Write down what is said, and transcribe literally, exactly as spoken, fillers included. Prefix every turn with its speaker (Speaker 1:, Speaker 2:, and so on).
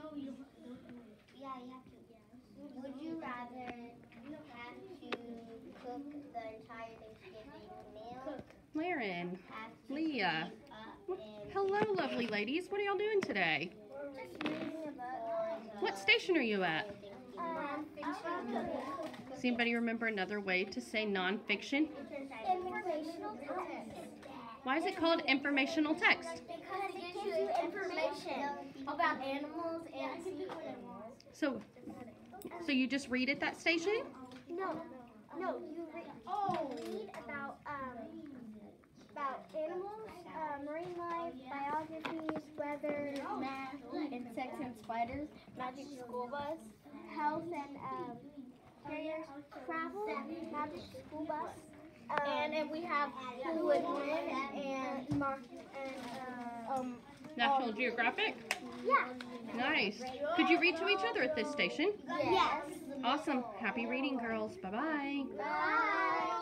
Speaker 1: Yeah, you have to. Would you rather have to cook the entire Thanksgiving meal?
Speaker 2: Laren,
Speaker 1: Have to
Speaker 2: Leah.
Speaker 1: clean up and
Speaker 2: Hello, lovely ladies. What are y'all doing today?
Speaker 1: just reading about
Speaker 2: What station are you at?
Speaker 1: nonfiction.
Speaker 2: Does anybody remember another way to say nonfiction?
Speaker 1: Informational text.
Speaker 2: Why is it called informational text?
Speaker 1: Because it gives you information about animals and sea animals.
Speaker 2: So, so you just read at that station?
Speaker 1: No, no, you read, read about um about animals, uh, marine life, biographies, weather, math, insects and spiders, magic school bus, health and um, carriers, travel, magic school bus, um, and and we have who would win and mark and uh, um
Speaker 2: National Geographic?
Speaker 1: yeah.
Speaker 2: Nice. Could you read to each other at this station?
Speaker 1: Yes.
Speaker 2: Awesome. Happy reading, girls. Bye-bye.
Speaker 1: Bye.